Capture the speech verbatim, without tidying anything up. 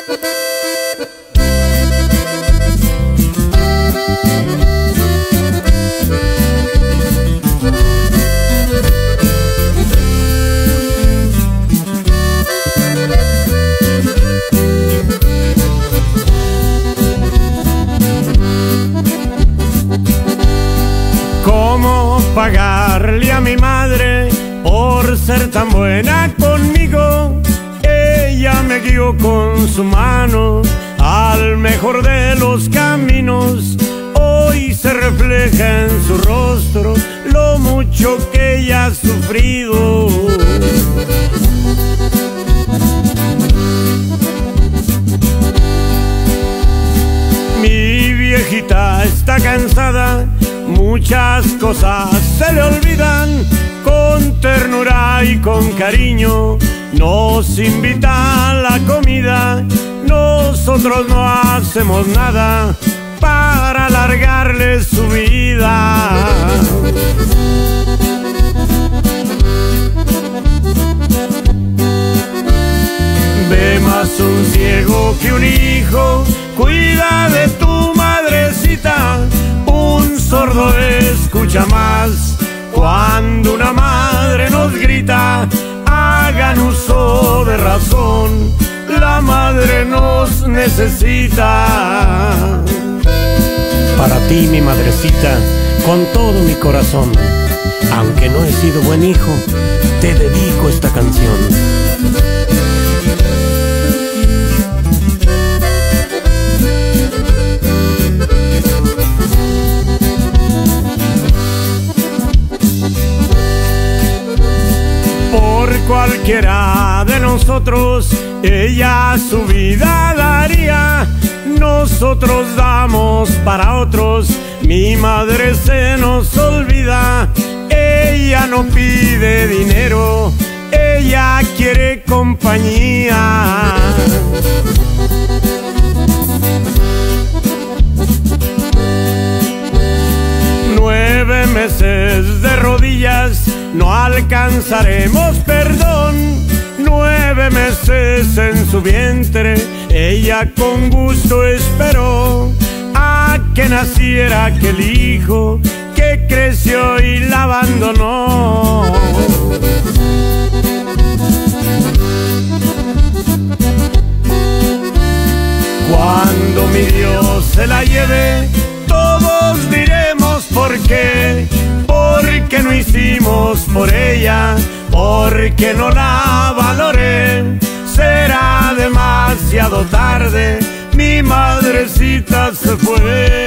¿Cómo pagarle a mi madre por ser tan buena conmigo? Ella me guió con su mano al mejor de los caminos. Hoy se refleja en su rostro lo mucho que ella ha sufrido. Mi viejita está cansada, muchas cosas se le olvidan. Con ternura y con cariño nos invita a la comida. Nosotros no hacemos nada para alargarle su vida. Ve más un ciego que un hijo, cuida de tu madrecita. Un sordo escucha más cuando una madre nos grita. Hagan uso de razón, la madre nos necesita. Para ti, mi madrecita, con todo mi corazón, aunque no he sido buen hijo, te dedico esta canción. Por cualquiera de nosotros ella su vida daría. Nosotros damos para otros, mi madre se nos olvida. Ella no pide dinero, ella quiere compañía. Nueve meses de rodillas, no alcanzaremos perdón. Nueve meses en su vientre, ella con gusto esperó a que naciera aquel hijo que creció y la abandonó. Cuando mi Dios se la lleve, todos diremos por qué. Porque no hicimos por ella, porque no la valoré. Será demasiado tarde, mi madrecita se fue.